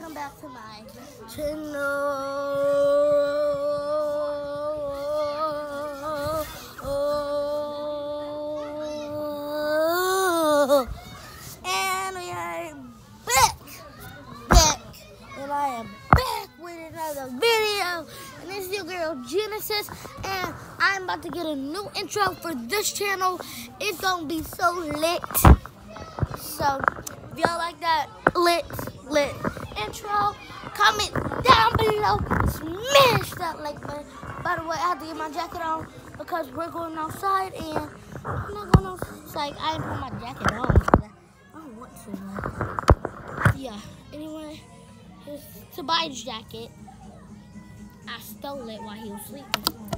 welcome back to my channel. And we are back, and I am back with another video. And this is your girl Genesis, and I'm about to get a new intro for this channel. It's gonna be so lit. So if y'all like that lit intro, comment down below, smash that like button. By the way, I have to get my jacket on because we're going outside, and I'm not going outside. I didn't put my jacket on because I don't want to. Yeah, anyway, here's Tobias' jacket. I stole it while he was sleeping.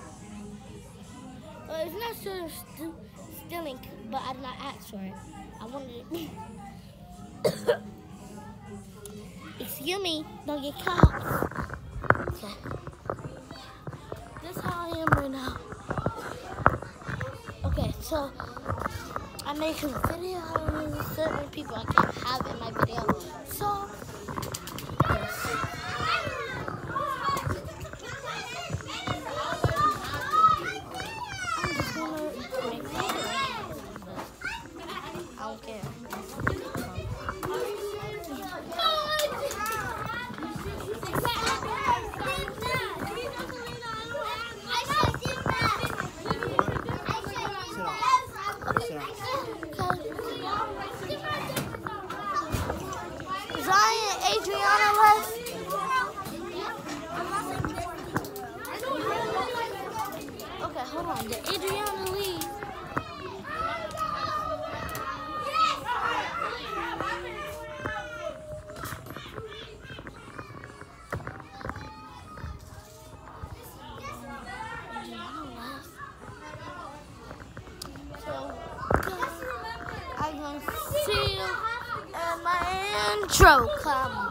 Well, it's not sort of stealing, but I did not ask for it. I wanted it. Excuse me, don't get caught. Okay. This is how I am right now. Okay, so I make videos. Certain people I can't have in my video. So I'm just gonna make videos. I don't care. Zion, Adriana left. Okay, hold on. Did Adriana leave? I'm gonna see you in my intro. Come